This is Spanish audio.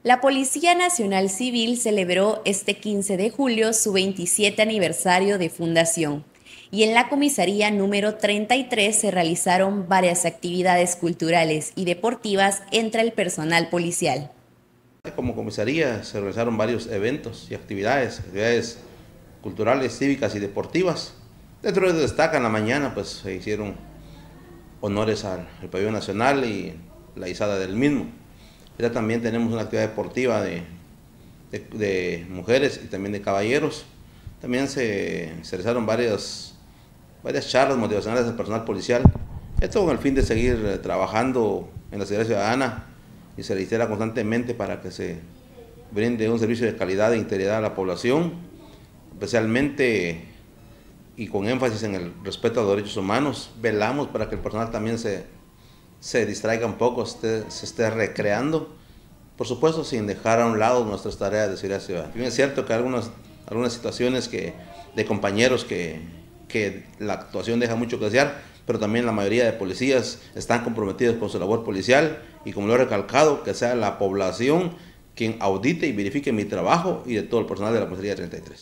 La Policía Nacional Civil celebró este 15 de julio su 27 aniversario de fundación y en la comisaría número 33 se realizaron varias actividades culturales y deportivas entre el personal policial. Como comisaría se realizaron varios eventos y actividades culturales, cívicas y deportivas. Dentro de ellos destaca en la mañana, pues se hicieron honores al pabellón nacional y la izada del mismo. Ya también tenemos una actividad deportiva de mujeres y también de caballeros. También se realizaron varias charlas motivacionales del personal policial. Esto con el fin de seguir trabajando en la seguridad ciudadana y se reitera constantemente para que se brinde un servicio de calidad e integridad a la población, especialmente y con énfasis en el respeto a los derechos humanos. Velamos para que el personal también se distraiga un poco, se esté recreando, por supuesto sin dejar a un lado nuestras tareas de seguridad ciudadana. Bien, es cierto que algunas situaciones de compañeros que la actuación deja mucho que desear, pero también la mayoría de policías están comprometidos con su labor policial y, como lo he recalcado, que sea la población quien audite y verifique mi trabajo y de todo el personal de la Comisaría 33.